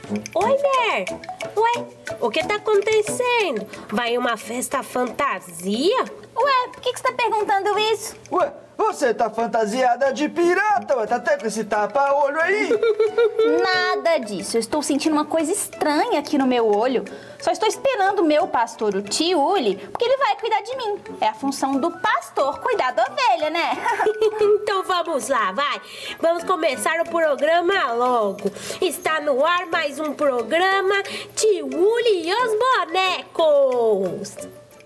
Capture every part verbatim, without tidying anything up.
Oi, Mer. Ué, o que tá acontecendo? Vai uma festa fantasia? Ué, por que, que você tá perguntando isso? Ué, você tá fantasiada de pirata, ué, tá até com esse tapa-olho aí. Nada disso, eu estou sentindo uma coisa estranha aqui no meu olho. Só estou esperando o meu pastor, o tio Uli, porque ele vai cuidar de mim. É a função do pastor cuidar da ovelha, né? Então vamos lá, vai. Vamos começar o programa logo. Está no ar mais um programa Tio Uli e os Bonecos.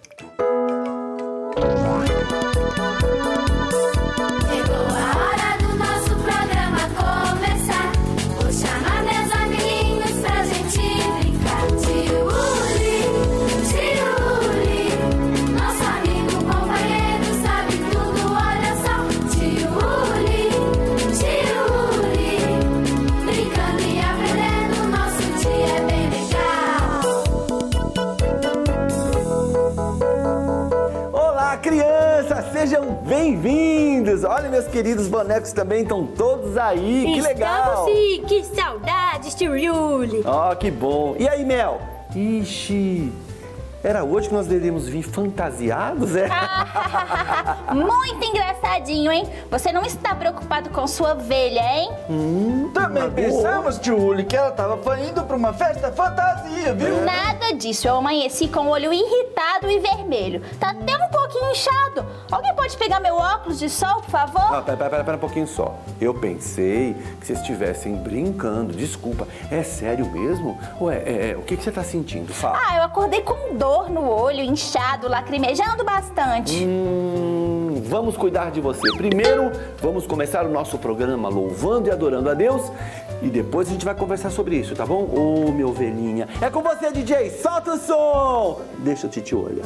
Sejam bem-vindos! Olha, meus queridos bonecos também estão todos aí, que legal! Estamos sim, que saudades, tio Uli! Ó, oh, que bom! E aí, Mel? Ixi, era hoje que nós deveríamos vir fantasiados, é? Muito engraçadinho, hein? Você não está preocupado com sua ovelha, hein? Hum, Também pensamos, tio Uli, que ela tava indo pra uma festa fantasia, viu? Nada disso, eu amanheci com o olho irritado e vermelho. Tá até um pouquinho inchado. Alguém pode pegar meu óculos de sol, por favor? Ah, pera, pera, pera um pouquinho só. Eu pensei que vocês estivessem brincando, desculpa. É sério mesmo? Ué, é, é, o que, que você tá sentindo? Fala. Ah, eu acordei com dor no olho, inchado, lacrimejando bastante. Hum, vamos cuidar de você. Primeiro, vamos começar o nosso programa louvando e adorando a Deus. E depois a gente vai conversar sobre isso, tá bom? Ô, oh, minha ovelhinha. É com você, D J. Solta o som. Deixa eu te, te olhar.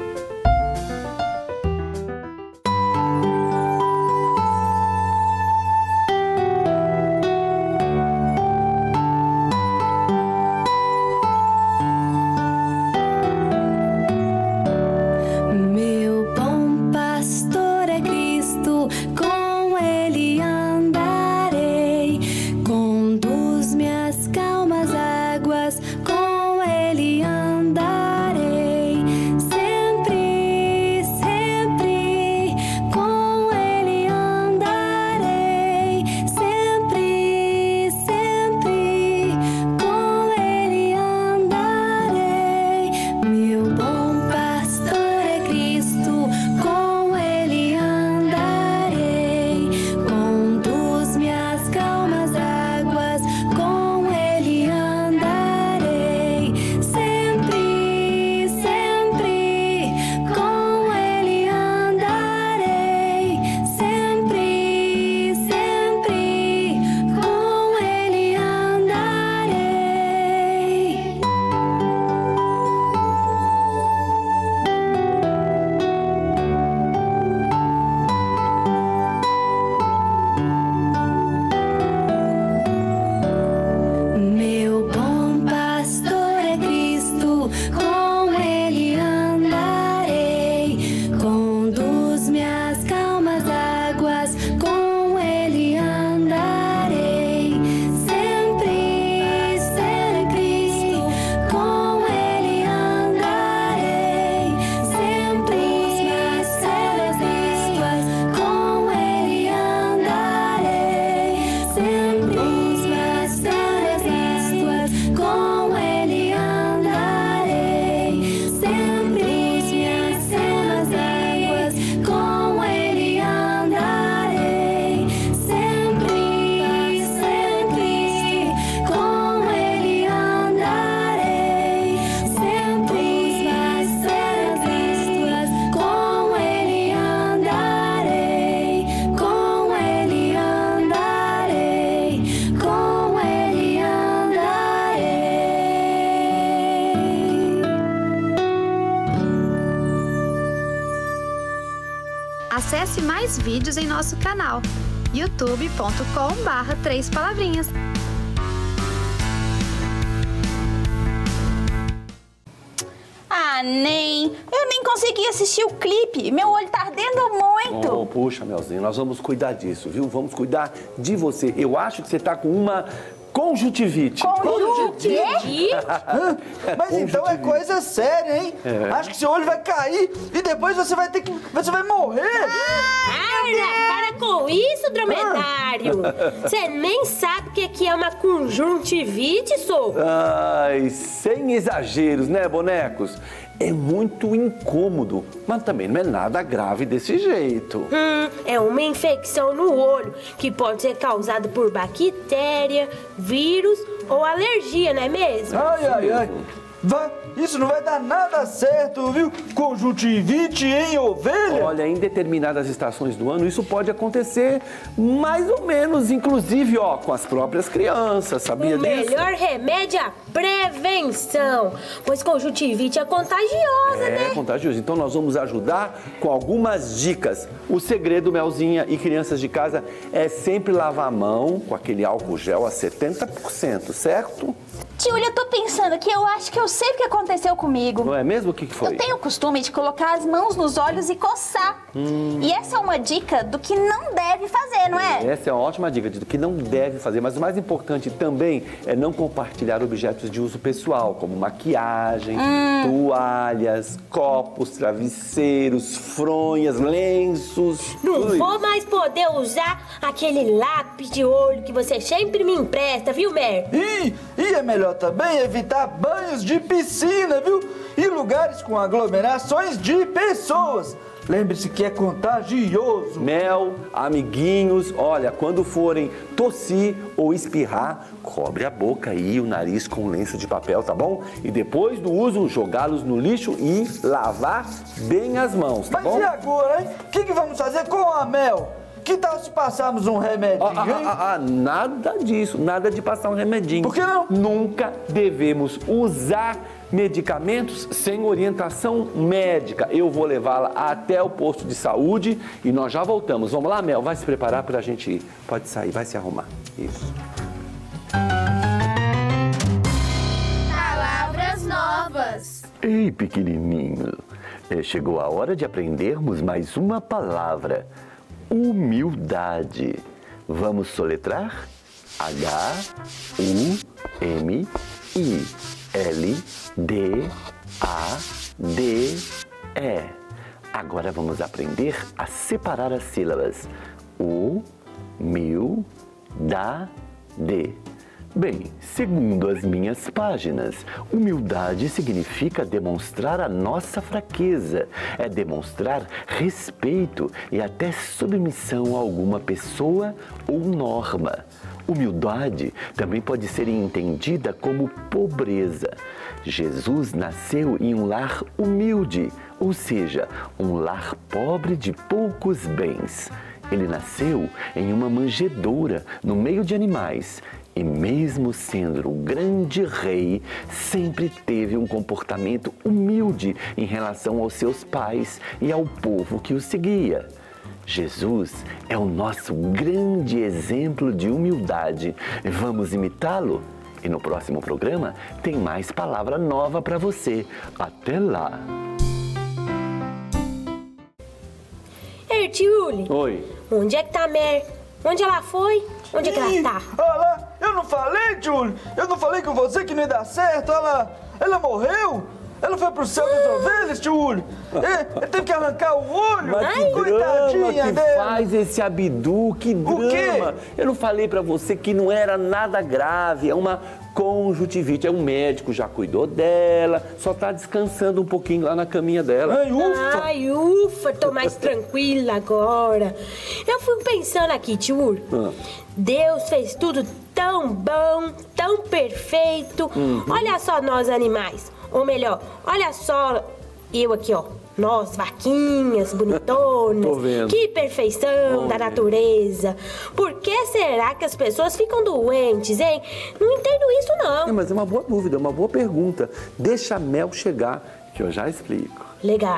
Acesse mais vídeos em nosso canal youtube ponto com barra três palavrinhas. Ah, nem. Eu nem consegui assistir o clipe. Meu olho tá ardendo muito. Oh, puxa, Melzinho, nós vamos cuidar disso, viu? Vamos cuidar de você. Eu acho que você tá com uma conjuntivite. Conjuntivite? Mas então é coisa séria, hein? É. Acho que seu olho vai cair e depois você vai ter que... Você vai morrer. Para, para com isso, dromedário. Você nem sabe o que que é uma conjuntivite, sou? Ai, sem exageros, né, bonecos? É muito incômodo, mas também não é nada grave desse jeito. Hum, é uma infecção no olho que pode ser causada por bactéria, vírus ou alergia, não é mesmo? Ai, ai, ai. Vai, isso não vai dar nada certo, viu? Conjuntivite em ovelha? Olha, em determinadas estações do ano isso pode acontecer mais ou menos, inclusive, ó, com as próprias crianças, sabia O disso? melhor remédio é a prevenção, pois conjuntivite é contagiosa, É né? contagioso. Então nós vamos ajudar com algumas dicas. O segredo, Melzinha e crianças de casa, é sempre lavar a mão com aquele álcool gel a setenta por cento, certo? Tiúlia, eu tô pensando que eu acho que eu sei o que aconteceu comigo. Não é mesmo? O que, que foi? Eu tenho o costume de colocar as mãos nos olhos e coçar. Hum. E essa é uma dica do que não deve fazer, não é? Essa é uma ótima dica do que não deve fazer, mas o mais importante também é não compartilhar objetos de uso pessoal, como maquiagem, hum. toalhas, copos, travesseiros, fronhas, lenços. Não Ui. vou mais poder usar aquele lápis de olho que você sempre me empresta, viu, Mer? E, e é melhor também evitar banhos de piscina, viu? E lugares com aglomerações de pessoas. Lembre-se que é contagioso. Mel, amiguinhos, olha, quando forem tossir ou espirrar, cobre a boca e o nariz com lenço de papel, tá bom? E depois do uso, jogá-los no lixo e lavar bem as mãos, tá Mas bom? e agora, hein? O que, que vamos fazer com a Mel? Que tal se passarmos um remedinho, Ah, hein? ah, ah, ah, nada disso, nada de passar um remedinho. Por que não? Nunca devemos usar medicamentos sem orientação médica. Eu vou levá-la até o posto de saúde e nós já voltamos. Vamos lá, Mel? Vai se preparar pra gente ir. Pode sair, vai se arrumar. Isso. Palavras novas. Ei, pequenininho, é, chegou a hora de aprendermos mais uma palavra. Humildade. Vamos soletrar? H U M I L D A D E. Agora vamos aprender a separar as sílabas. U, mil, da, de. Bem, segundo as minhas páginas, humildade significa demonstrar a nossa fraqueza, é demonstrar respeito e até submissão a alguma pessoa ou norma. Humildade também pode ser entendida como pobreza. Jesus nasceu em um lar humilde, ou seja, um lar pobre de poucos bens. Ele nasceu em uma manjedoura, no meio de animais. E mesmo sendo o grande rei, sempre teve um comportamento humilde em relação aos seus pais e ao povo que o seguia. Jesus é o nosso grande exemplo de humildade. Vamos imitá-lo? E no próximo programa tem mais palavra nova para você. Até lá! Ei, Tiúli, Oi. onde é que tá a Mer? Onde ela foi? Onde é que Ih, ela tá? Olha lá, eu não falei, Júlio? Eu não falei com você que não ia dar certo, olha lá. Ela morreu? Ela foi pro céu das ovelhas, Júlio? É, ele teve que arrancar o olho? Mas que drama Coitadinha que dela. faz esse Abdu, que drama. quê? Eu não falei pra você que não era nada grave, é uma conjuntivite, é um médico, já cuidou dela, só tá descansando um pouquinho lá na caminha dela. Ai, ufa. Ai, ufa, tô mais tranquila agora. Eu fui pensando aqui, tio. Ah. Deus fez tudo tão bom, tão perfeito. Uhum. Olha só nós animais. Ou melhor, olha só eu aqui, ó. Nós, vaquinhas, bonitonas. Tô vendo. Que perfeição Tô da vendo. natureza. Por que será que as pessoas ficam doentes, hein? Não entendo isso, não. É, mas é uma boa dúvida, é uma boa pergunta. Deixa a Mel chegar, que eu já explico. Legal.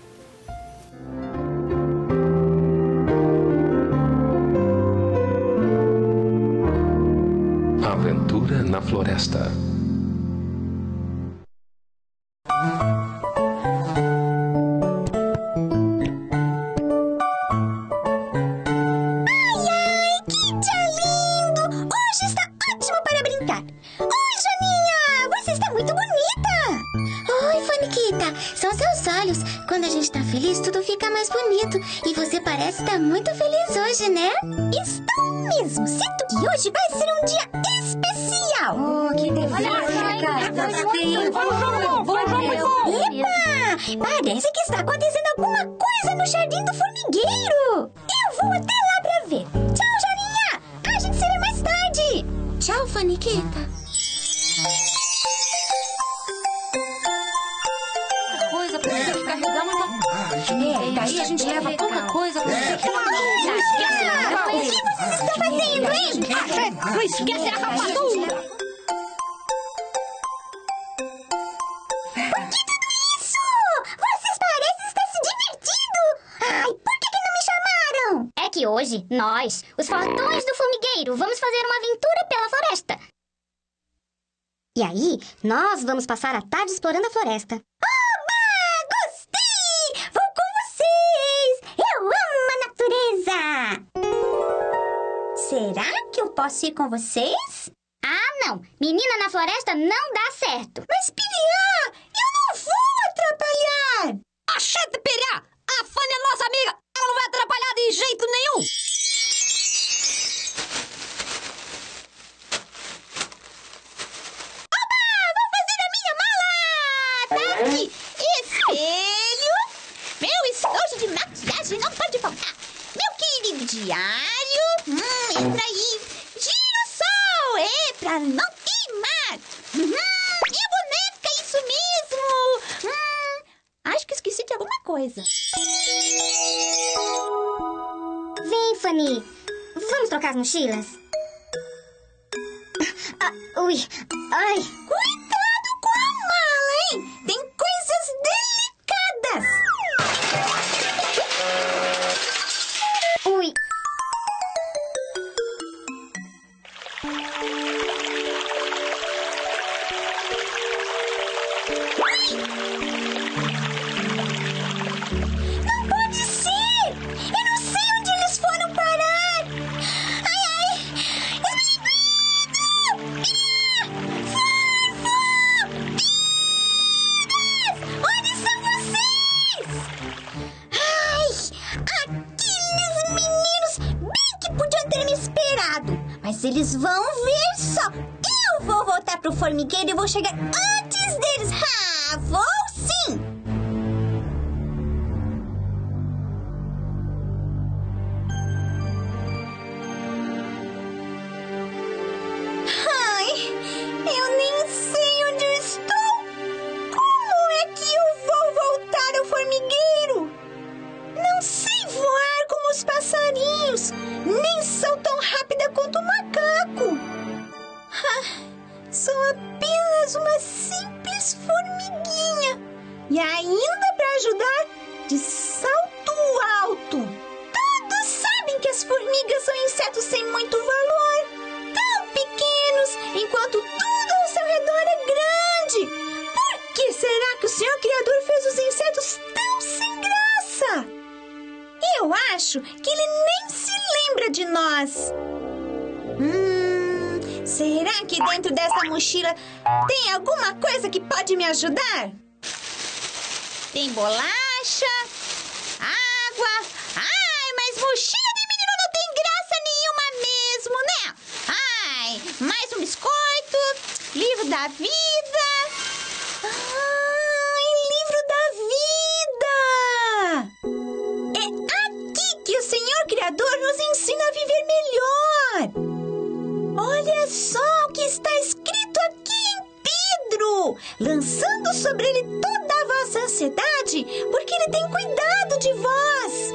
Aventura na Floresta. Que dia lindo! Hoje está ótimo para seus olhos. Quando a gente tá feliz, tudo fica mais bonito. E você parece estar muito feliz hoje, né? Estou mesmo. Sinto que hoje vai ser um dia especial. Oh, que delícia, Epa! Parece que está acontecendo alguma coisa no Jardim do Formigueiro. Eu vou até lá pra ver. Tchau, Joaninha. A gente se vê mais tarde. Tchau, Faniquita. Coisa pra você carregar uma... É, daí a gente leva pouca coisa pra você. O que vocês estão fazendo, hein? Não esquece a rapadura! Por que tudo isso? Vocês parecem estar se divertindo! Ai, por que, que não me chamaram? É que hoje, nós, os fortões do formigueiro, vamos fazer uma aventura pela floresta. E aí, nós vamos passar a tarde explorando a floresta. Oba! Gostei! Vou com vocês! Eu amo a natureza! Será que eu posso ir com vocês? Ah, não! Menina na floresta não dá certo! Mas, Piriá, eu não vou atrapalhar! Achata, Piriá! A Fanny é nossa amiga! Ela não vai atrapalhar de jeito nenhum! Aqui, espelho, meu estojo de maquiagem não pode faltar, meu querido diário, hum, entra aí, girassol, é, pra não queimar, uhum, e a boneca, isso mesmo, hum, acho que esqueci de alguma coisa. Vem, Fanny, vamos trocar as mochilas? Ah, ui, ai, cuidado com a mala, hein? Tem coisas delicadas. Ui. Não pode ser! Eu não sei onde eles foram parar. Ai, ai! Onde são vocês? Ai, aqueles meninos bem que podiam ter me esperado. Mas eles vão ver só. Eu vou voltar pro formigueiro e vou chegar antes deles. Ah, vou sim. Ai, eu nem sei onde eu estou. Como é que eu vou voltar ao formigueiro? Não sei voar como os passarinhos, nem sou tão rápida quanto o macaco. Ah, sou apenas uma simples formiguinha. E ainda para ajudar, de salto alto. Todos sabem que as formigas são insetos sem muito valor. Tão pequenos, enquanto tudo ao seu redor é grande. Por que será que o Senhor Criador fez os insetos tão sem graça? Eu acho que ele nem se lembra de nós. Hum, será que dentro dessa mochila tem alguma coisa que pode me ajudar? Tem bolacha, água. Ai, mas mochila de menino não tem graça nenhuma mesmo, né? Ai, mais um biscoito, livro da vida. Ai, livro da vida! É aqui que o Senhor Criador nos ensina a viver melhor. Olha só o que está escrito aqui em Pedro, lançando sobre ele toda a vossa ansiedade, porque ele tem cuidado de vós.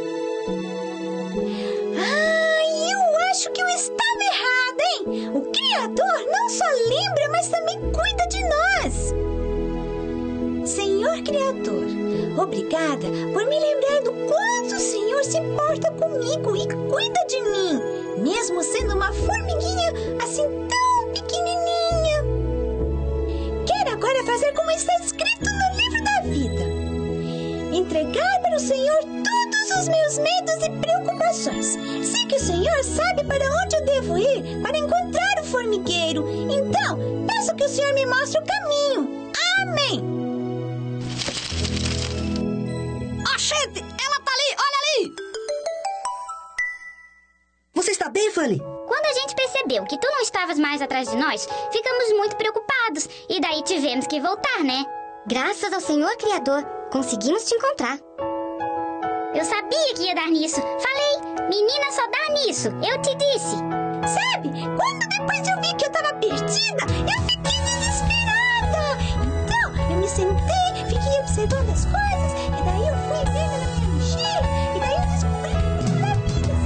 Ai, eu acho que eu estava errada, hein? O Criador não só lembra, mas também cuida de nós. Senhor Criador, obrigada por me lembrar do quanto o Senhor se importa comigo e cuida de mim, mesmo sendo uma formiguinha assim tão pequenininha. Quero agora fazer como está escrito no livro da vida. Entregar para o Senhor todos os meus medos e preocupações. Sei que o Senhor sabe para onde eu devo ir para encontrar o formigueiro. Então, peço que o Senhor me mostre o caminho. Amém! falei? Quando a gente percebeu que tu não estavas mais atrás de nós, ficamos muito preocupados e daí tivemos que voltar, né? Graças ao Senhor Criador, conseguimos te encontrar. Eu sabia que ia dar nisso. Falei, menina só dá nisso. Eu te disse. Sabe, quando depois eu vi que eu tava perdida, eu fiquei desesperada. Então, eu me sentei, fiquei observando as coisas, e daí eu fui vendo na minha mochila, e daí eu descobri tudo da vida,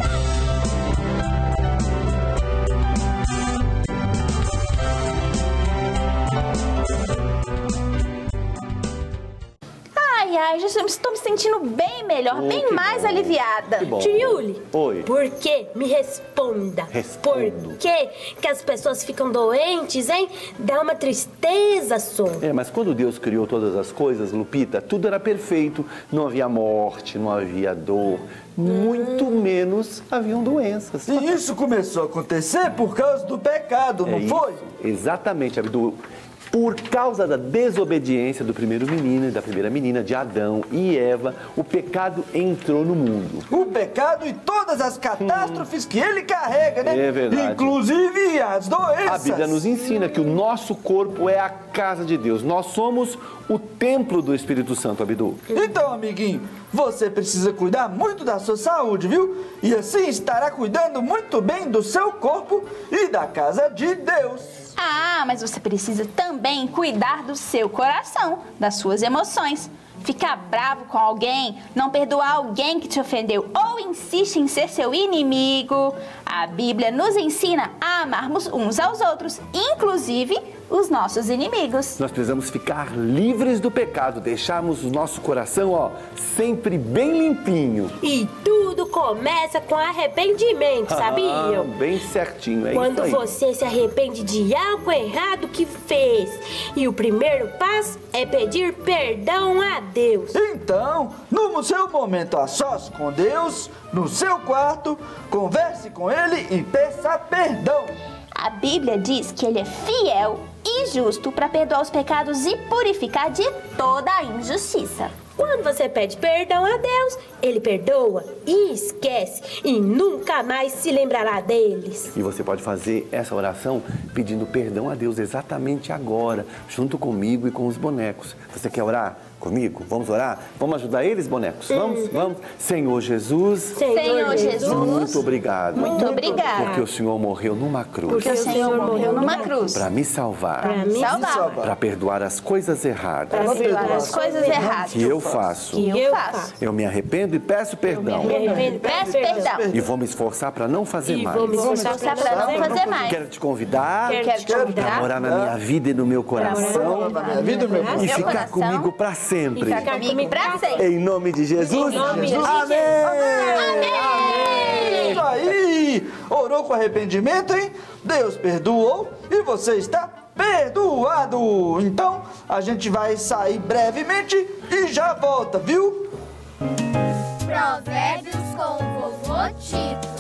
Ai, ai, já estou me sentindo bem melhor, Oh, bem que mais bom. aliviada. Que bom. Tiuli, Oi. por que? Me responda. Respondo. Por que que as pessoas ficam doentes, hein? Dá uma tristeza, só. É, mas quando Deus criou todas as coisas, Lupita, tudo era perfeito. Não havia morte, não havia dor, muito menos haviam doenças. E isso começou a acontecer por causa do pecado, não É foi? isso. Exatamente, Abdu. Por causa da desobediência do primeiro menino e da primeira menina, de Adão e Eva, o pecado entrou no mundo. O pecado e todas as catástrofes que ele carrega, né? É verdade. Inclusive as doenças. A Bíblia nos ensina que o nosso corpo é a casa de Deus. Nós somos o templo do Espírito Santo, Abdu. Então, amiguinho, você precisa cuidar muito da sua saúde, viu? E assim estará cuidando muito bem do seu corpo e da casa de Deus. Ah, mas você precisa também cuidar do seu coração, das suas emoções. Ficar bravo com alguém, não perdoar alguém que te ofendeu ou insiste em ser seu inimigo. A Bíblia nos ensina a amarmos uns aos outros, inclusive os nossos inimigos. Nós precisamos ficar livres do pecado, deixarmos o nosso coração, ó, sempre bem limpinho. E tudo começa com arrependimento, sabiam? Ah, bem certinho, é Quando isso aí. você se arrepende de algo errado que fez. E o primeiro passo é pedir perdão a Deus. Então, no seu momento a sós com Deus, no seu quarto, converse com Ele e peça perdão. A Bíblia diz que Ele é fiel e justo para perdoar os pecados e purificar de toda a injustiça. Quando você pede perdão a Deus, Ele perdoa e esquece e nunca mais se lembrará deles. E você pode fazer essa oração pedindo perdão a Deus exatamente agora, junto comigo e com os bonecos. Você quer orar comigo? Vamos orar? Vamos ajudar eles, bonecos? Vamos? Uhum. Vamos? Senhor Jesus. Senhor Jesus. Muito obrigado. Muito obrigada. Porque o Senhor morreu numa cruz. Porque o Senhor morreu numa cruz. Para me salvar. Para me salvar. Para perdoar as coisas erradas. Para perdoar as coisas erradas. Que eu faço. Que eu faço. Eu me arrependo e peço perdão. Me arrependo, Peço perdão. E vou me esforçar para não fazer E mais. vou me esforçar Esforçar para não fazer mais. Quero te convidar Quero te para convidar morar na minha vida e no meu coração Na minha vida, meu e meu ficar coração. comigo para sempre. E ficar Comigo pra sempre. Em nome de Jesus. Em nome de Jesus. Amém. É isso aí! Orou com arrependimento, hein? Deus perdoou e você está perdoado! Então, a gente vai sair brevemente e já volta, viu? Provérbios com o vovô Tito.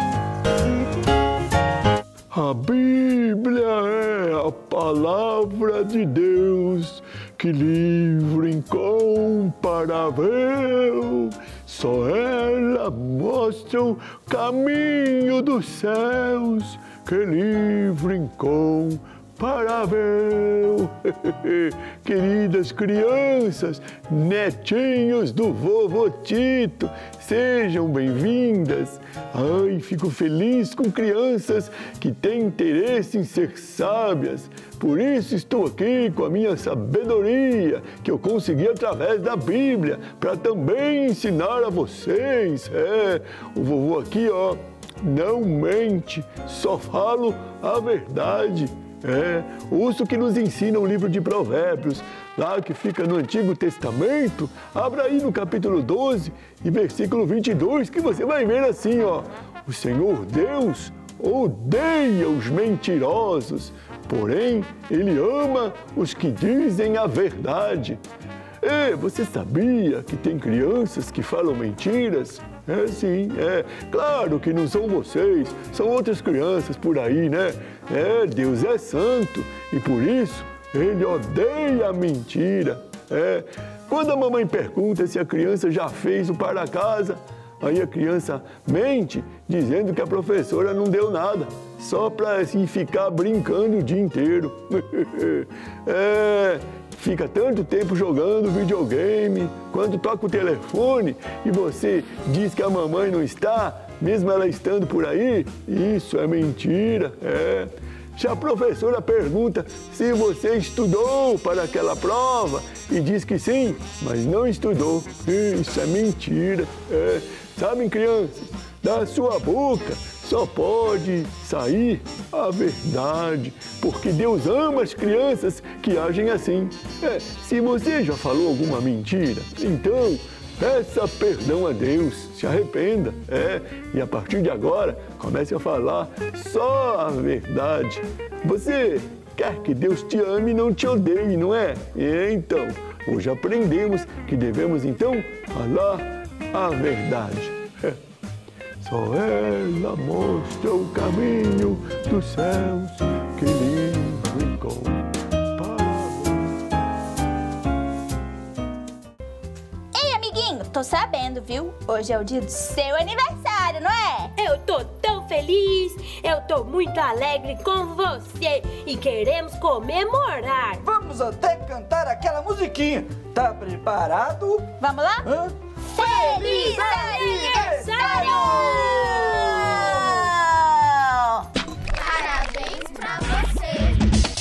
A Bíblia é a palavra de Deus, que livro incomparável. Só ela mostra o caminho dos céus, que livro incomparável. Queridas crianças, netinhos do vovô Tito, sejam bem-vindas. Ai, fico feliz com crianças que têm interesse em ser sábias. Por isso estou aqui com a minha sabedoria, que eu consegui através da Bíblia, para também ensinar a vocês. É, o vovô aqui, ó, não mente, só falo a verdade. É, ouça o que nos ensina o livro de Provérbios, lá que fica no Antigo Testamento. Abra aí no capítulo doze e versículo vinte e dois, que você vai ver assim, ó. O Senhor Deus odeia os mentirosos, porém Ele ama os que dizem a verdade. É, você sabia que tem crianças que falam mentiras? É, sim, é. Claro que não são vocês, são outras crianças por aí, né? É, Deus é santo e por isso Ele odeia a mentira. É. Quando a mamãe pergunta se a criança já fez o para casa, Aí a criança mente dizendo que a professora não deu nada, só para assim, ficar brincando o dia inteiro. É, fica tanto tempo jogando videogame, quando toca o telefone e você diz que a mamãe não está, mesmo ela estando por aí, isso é mentira, é. Se a professora pergunta se você estudou para aquela prova e diz que sim, mas não estudou, isso é mentira, é. Sabem, crianças, da sua boca só pode sair a verdade, porque Deus ama as crianças que agem assim. É, se você já falou alguma mentira, então peça perdão a Deus, se arrependa, é, e a partir de agora comece a falar só a verdade. Você quer que Deus te ame e não te odeie, não é? E então, hoje aprendemos que devemos então falar a verdade. É. Só ela mostra o caminho dos céus que livre encontra. Tô sabendo, viu? Hoje é o dia do seu aniversário, não é? Eu tô tão feliz, eu tô muito alegre com você e queremos comemorar. Vamos até cantar aquela musiquinha. Tá preparado? Vamos lá? Hã? Feliz aniversário! Parabéns pra você!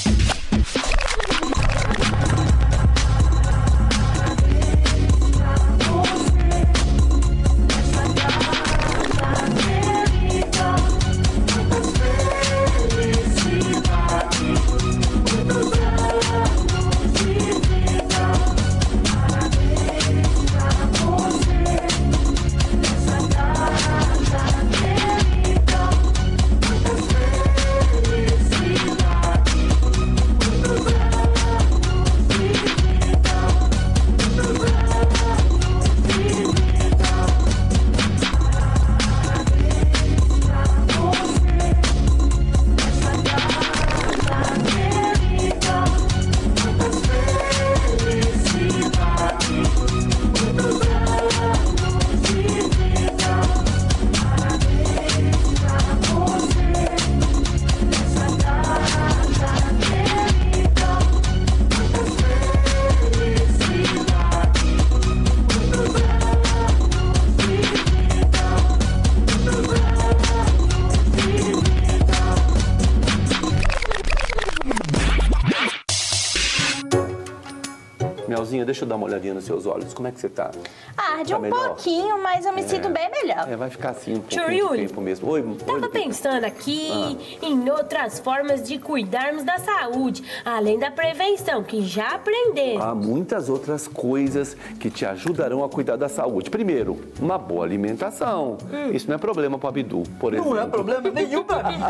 Melzinha, deixa eu dar uma olhadinha nos seus olhos. Como é que você tá? Arde Tá um melhor? pouquinho, mas eu me É. sinto bem melhor. É, vai ficar assim um Tio pouquinho de Yuli, tempo mesmo. Oi, Tava oi, pensando aqui em outras formas de cuidarmos da saúde, além da prevenção, que já aprendemos. Há muitas outras coisas que te ajudarão a cuidar da saúde. Primeiro, uma boa alimentação. Isso não é problema para o Abdu, por exemplo. Não é problema nenhum pra mim.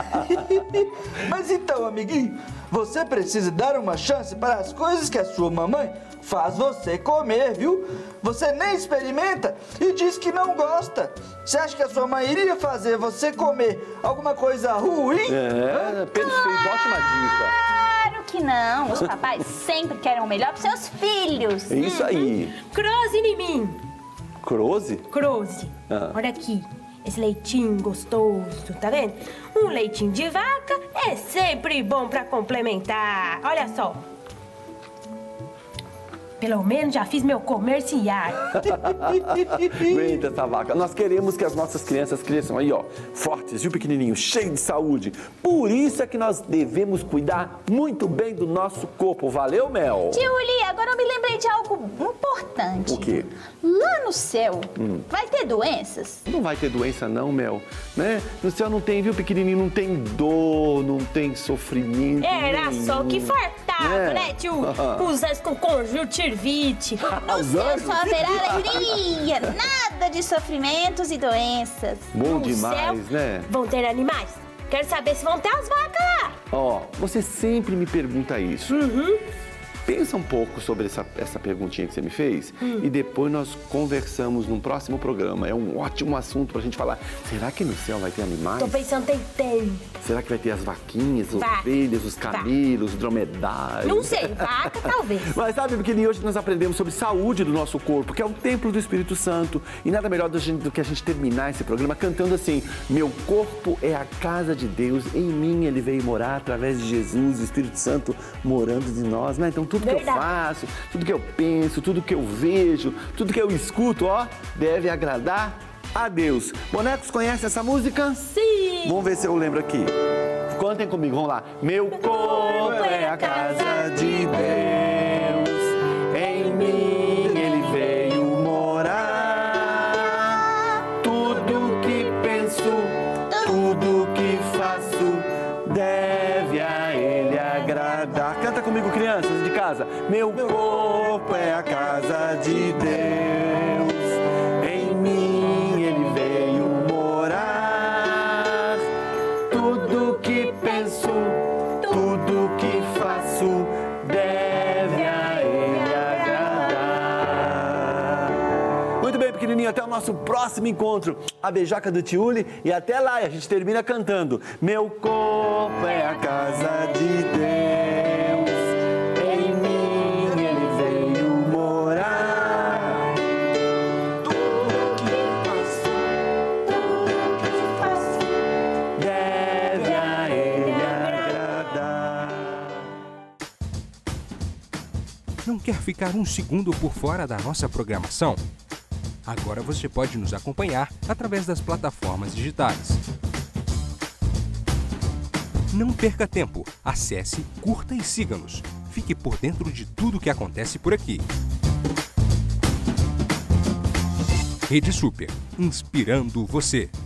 Mas então, amiguinho, você precisa dar uma chance para as coisas que a sua mamãe faz você comer, viu? Você nem experimenta e diz que não gosta. Você acha que a sua mãe iria fazer você comer alguma coisa ruim? É, perfeito, ótima dica. Claro que não. Os papais sempre querem o melhor para seus filhos. É isso aí. Croze em mim. Croze? Croze. Ah. Olha aqui. Esse leitinho gostoso, tá vendo? Um leitinho de vaca é sempre bom pra complementar. Olha só. Pelo menos já fiz meu comercial. Aguenta essa vaca. Nós queremos que as nossas crianças cresçam aí, ó, fortes, viu, pequenininho, cheio de saúde. Por isso é que nós devemos cuidar muito bem do nosso corpo. Valeu, Mel? Tio Uli, agora eu me lembrei de algo importante. O quê? Lá no céu, Hum. vai ter doenças? Não vai ter doença não, Mel, né? No céu não tem, viu, pequenininho, não tem dor, não tem sofrimento. Era nenhum. só o que fartava, É. né, tio? Os anjos com conjuntivite. No céu só haverá alegria, nada de sofrimentos e doenças. Bom No demais, céu, né? Vão ter animais. Quero saber se vão ter as vacas lá. Ó, você sempre me pergunta isso. Uhum. pensa um pouco sobre essa, essa perguntinha que você me fez hum. e depois nós conversamos num próximo programa. É um ótimo assunto pra gente falar. Será que no céu vai ter animais? Tô pensando tem, tem. Será que vai ter as vaquinhas, as Vaca. ovelhas, os camelos, os dromedários? Não sei, vaca talvez. Mas sabe, pequenininho, hoje nós aprendemos sobre saúde do nosso corpo, que é o templo do Espírito Santo. E nada melhor do, do que a gente terminar esse programa cantando assim: meu corpo é a casa de Deus, em mim ele veio morar através de Jesus, o Espírito Santo morando de nós, né? Então tudo Verdade. que eu faço, tudo que eu penso, tudo que eu vejo, tudo que eu escuto, ó, deve agradar a Deus. Bonecos, conhecem essa música? Sim! Vamos ver se eu lembro aqui. Contem comigo, vamos lá. Meu corpo é a casa de Deus, em mim ele veio morar. Tudo que penso, tudo que faço, deve a ele agradar. Canta comigo, crianças de casa. Meu corpo é a casa de Deus, em mim ele veio morar. Tudo que penso, tudo que faço, deve a ele agradar. Muito bem, pequenininho, até o nosso próximo encontro. A beijoca do Tiuli, e até lá, e a gente termina cantando: meu corpo é a casa de Deus, em mim ele veio morar. Tudo que faço, tudo que faço, deve a ele agradar. Não quer ficar um segundo por fora da nossa programação? Agora você pode nos acompanhar através das plataformas digitais. Não perca tempo. Acesse, curta e siga-nos. Fique por dentro de tudo que acontece por aqui. Rede Super, inspirando você.